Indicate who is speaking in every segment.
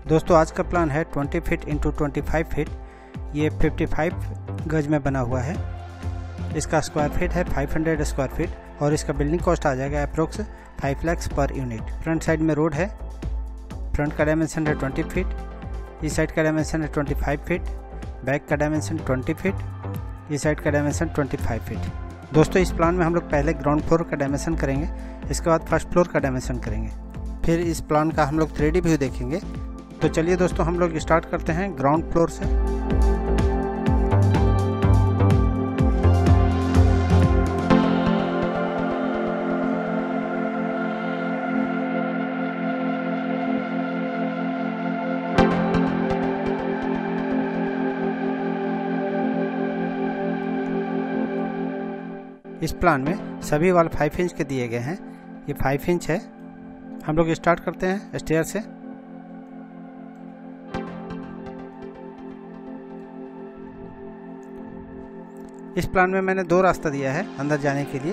Speaker 1: दोस्तों आज का प्लान है 20 फीट इंटू 25 फीट। ये 55 गज में बना हुआ है। इसका स्क्वायर फीट है 500 स्क्वायर फीट और इसका बिल्डिंग कॉस्ट आ जाएगा approx 5 lakh per unit. Front side में रोड है। फ्रंट का डायमेंशन है 20 फीट, इस साइड का डायमेंशन है 25 फीट, बैक का डायमेंशन 20 फीट, इस साइड का डायमेंशन 25 फीट। दोस्तों इस प्लान में हम लोग पहले ग्राउंड फ्लोर का डायमेंशन करेंगे, इसके बाद फर्स्ट फ्लोर का डायमेंशन करेंगे, फिर इस प्लान का हम लोग 3D व्यू देखेंगे। तो चलिए दोस्तों हम लोग स्टार्ट करते हैं ग्राउंड फ्लोर से। इस प्लान में सभी वाल 5 इंच के दिए गए हैं। ये 5 इंच है। हम लोग स्टार्ट करते हैं स्टेयर से। इस प्लान में मैंने 2 रास्ता दिया है अंदर जाने के लिए।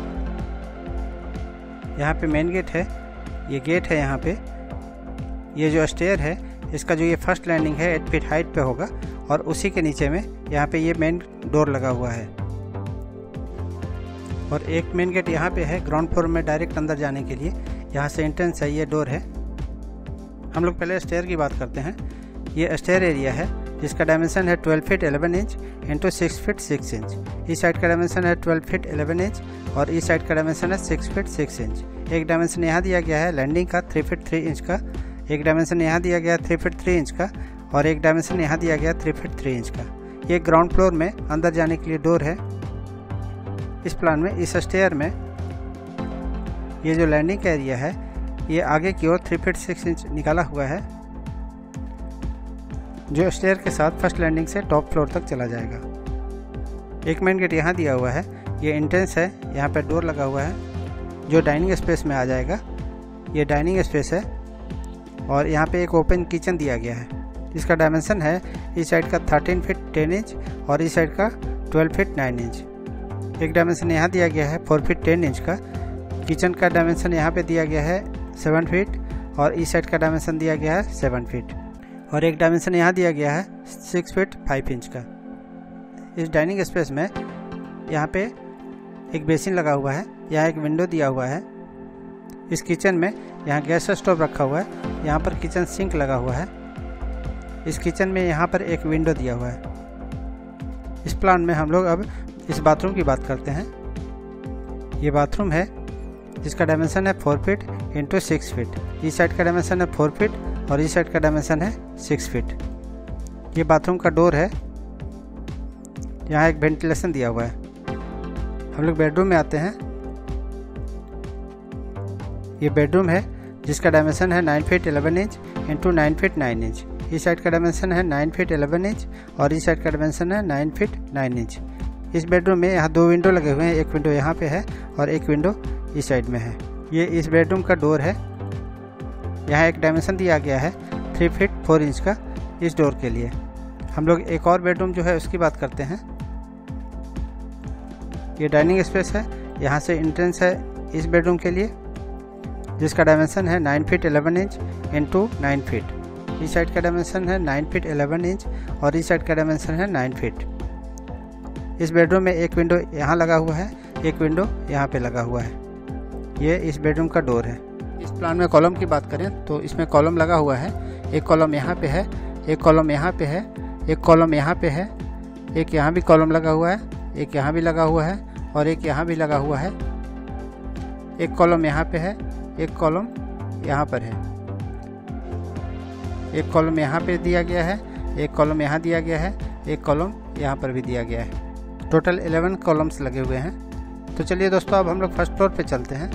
Speaker 1: यहाँ पे मेन गेट है, ये गेट है यहाँ पे। ये जो स्टेयर है इसका जो ये फर्स्ट लैंडिंग है 8 फीट हाइट पे होगा और उसी के नीचे में यहाँ पे ये मेन डोर लगा हुआ है और एक मेन गेट यहाँ पे है ग्राउंड फ्लोर में डायरेक्ट अंदर जाने के लिए। यहाँ से एंट्रेंस है, ये डोर है। हम लोग पहले स्टेयर की बात करते हैं। ये स्टेयर एरिया है जिसका डायमेंशन है 12 feet 11 inch into 6 feet 6 inch. इस साइड का डायमेंशन है 12 फीट 11 इंच और इस साइड का डायमेंशन है 6 फीट 6 इंच। एक डायमेंशन यहाँ दिया गया है लैंडिंग का 3 फीट 3 इंच का, एक डायमेंशन यहाँ दिया गया 3 फीट 3 इंच का और एक डायमेंशन यहाँ दिया गया 3 फीट 3 इंच का। ये ग्राउंड फ्लोर में अंदर जाने के लिए डोर है। इस प्लान में इस स्टेयर में ये जो लैंडिंग का एरिया है ये आगे की ओर 3 फीट 6 इंच निकाला हुआ है, जो स्टेयर के साथ फर्स्ट लैंडिंग से टॉप फ्लोर तक चला जाएगा। एक मेन गेट यहाँ दिया हुआ है, ये एंट्रेंस है। यहाँ पे डोर लगा हुआ है जो डाइनिंग स्पेस में आ जाएगा। ये डाइनिंग स्पेस है और यहाँ पे एक ओपन किचन दिया गया है जिसका डायमेंशन है इस साइड का 13 फीट 10 इंच और इस साइड का 12 फीट 9 इंच। एक डायमेंशन यहाँ दिया गया है 4 फीट 10 इंच का। किचन का डायमेंशन यहाँ पे दिया गया है 7 फीट और इस साइड का डायमेंशन दिया गया है 7 फीट और एक डायमेंशन यहाँ दिया गया है 6 फीट 5 इंच का। इस डाइनिंग स्पेस में यहाँ पे एक बेसिन लगा हुआ है, यहाँ एक विंडो दिया हुआ है। इस किचन में यहाँ गैस स्टोव रखा हुआ है, यहाँ पर किचन सिंक लगा हुआ है। इस किचन में यहाँ पर एक विंडो दिया हुआ है। इस प्लान में हम लोग अब इस बाथरूम की बात करते हैं। ये बाथरूम है जिसका डायमेंशन है 4 फीट इंटू 6 फीट। इस साइड का डायमेंशन है 4 फीट और इस साइड का डायमेंशन है 6 फीट। ये बाथरूम का डोर है। यहाँ एक वेंटिलेशन दिया हुआ है। हम लोग बेडरूम में आते हैं। ये बेडरूम है जिसका डायमेंशन है 9 feet 11 inch into 9 feet 9 inch. इस साइड का डायमेंशन है 9 फीट 11 इंच और इस साइड का डायमेंशन है 9 फीट 9 इंच। इस बेडरूम में यहाँ 2 विंडो लगे हुए हैं, एक विंडो यहाँ पे है और एक विंडो इस साइड में है। ये इस बेडरूम का डोर है। यहाँ एक डायमेंशन दिया गया है 3 फीट 4 इंच का इस डोर के लिए। हम लोग एक और बेडरूम जो है उसकी बात करते हैं। ये डाइनिंग स्पेस है, यहाँ से एंट्रेंस है इस बेडरूम के लिए जिसका डायमेंशन है 9 फीट 11 इंच इंटू 9 फीट। इस साइड का डायमेंशन है 9 फीट 11 इंच और इस साइड का डायमेंशन है 9 फीट। इस बेडरूम में एक विंडो यहाँ लगा हुआ है, एक विंडो यहाँ पे लगा हुआ है। ये इस बेडरूम का डोर है। इस प्लान में कॉलम की बात करें तो इसमें कॉलम लगा हुआ है। एक कॉलम यहाँ पे है, एक कॉलम यहाँ पे है, एक कॉलम यहाँ पे है, एक यहाँ भी कॉलम लगा हुआ है, एक यहाँ भी लगा हुआ है और एक यहाँ भी लगा हुआ है। एक कॉलम यहाँ पे है, एक कॉलम यहाँ पर है, एक कॉलम यहाँ पे दिया गया है, एक कॉलम यहाँ दिया गया है, एक कॉलम यहाँ पर भी दिया गया है। टोटल 11 कॉलम्स लगे हुए हैं। तो चलिए दोस्तों अब हम लोग फर्स्ट फ्लोर पे चलते हैं।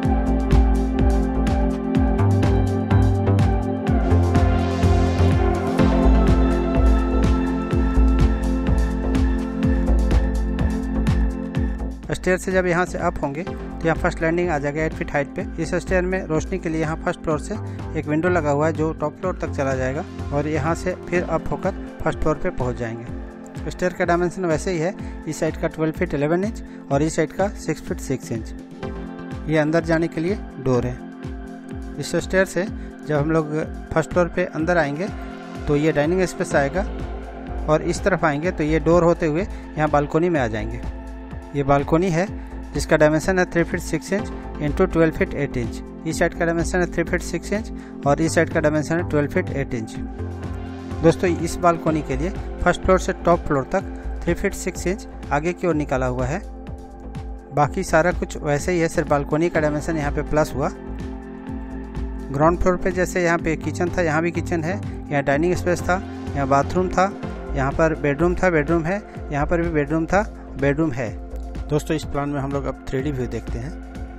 Speaker 1: स्टेयर से जब यहाँ से अप होंगे तो यहाँ फर्स्ट लैंडिंग आ जाएगा 8 फीट हाइट पे। इस स्टेयर में रोशनी के लिए यहाँ फर्स्ट फ्लोर से एक विंडो लगा हुआ है जो टॉप फ्लोर तक चला जाएगा और यहाँ से फिर अप होकर फर्स्ट फ्लोर पे पहुँच जाएंगे। स्टेयर का डायमेंशन वैसे ही है, इस साइड का 12 फीट 11 इंच और इस साइड का 6 फीट 6 इंच। ये अंदर जाने के लिए डोर है। इस स्टेयर से जब हम लोग फर्स्ट फ्लोर पे अंदर आएंगे तो ये डाइनिंग स्पेस आएगा और इस तरफ आएंगे तो ये डोर होते हुए यहाँ बालकोनी में आ जाएंगे। ये बालकोनी है जिसका डायमेंशन है 3 feet 6 inch into 12 feet 8 inch. इस साइड का डायमेंशन है 3 फीट 6 इंच और इस साइड का डायमेंशन है 12 फीट 8 इंच। दोस्तों इस बालकोनी के लिए फर्स्ट फ्लोर से टॉप फ्लोर तक 3 फीट 6 इंच आगे की ओर निकाला हुआ है। बाकी सारा कुछ वैसे ही है, सिर्फ बालकोनी का डायमेंशन यहाँ पे प्लस हुआ। ग्राउंड फ्लोर पे जैसे यहाँ पे किचन था, यहाँ भी किचन है, यहाँ डाइनिंग स्पेस था, यहाँ बाथरूम था, यहाँ पर बेडरूम था, बेडरूम है, यहाँ पर भी बेडरूम था, बेडरूम है। दोस्तों इस प्लान में हम लोग अब 3D व्यू देखते हैं।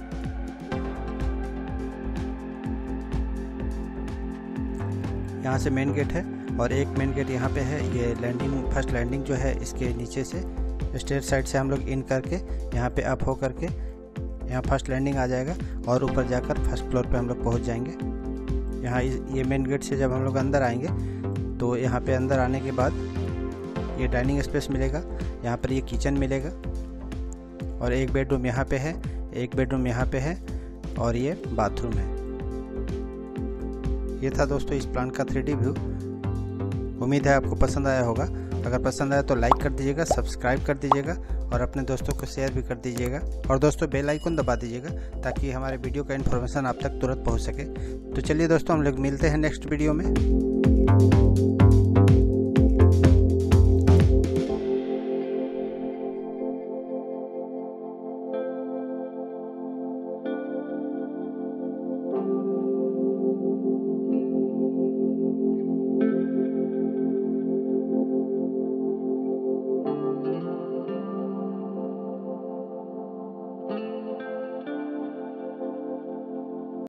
Speaker 1: यहाँ से मेन गेट है और एक मेन गेट यहाँ पे है। ये लैंडिंग, फर्स्ट लैंडिंग जो है इसके नीचे से स्टेयर साइड से हम लोग इन करके यहाँ पे अप हो करके यहाँ फर्स्ट लैंडिंग आ जाएगा और ऊपर जाकर फर्स्ट फ्लोर पे हम लोग पहुँच जाएंगे। यहाँ ये मेन गेट से जब हम लोग अंदर आएंगे तो यहाँ पे अंदर आने के बाद ये डाइनिंग स्पेस मिलेगा, यहाँ पर ये किचन मिलेगा और एक बेडरूम यहाँ पे है, एक बेडरूम यहाँ पे है और ये बाथरूम है। ये था दोस्तों इस प्लान का 3D व्यू। उम्मीद है आपको पसंद आया होगा। अगर पसंद आया तो लाइक कर दीजिएगा, सब्सक्राइब कर दीजिएगा और अपने दोस्तों को शेयर भी कर दीजिएगा। और दोस्तों बेल आइकन दबा दीजिएगा ताकि हमारे वीडियो का इन्फॉर्मेशन आप तक तुरंत पहुंच सके। तो चलिए दोस्तों हम लोग मिलते हैं नेक्स्ट वीडियो में।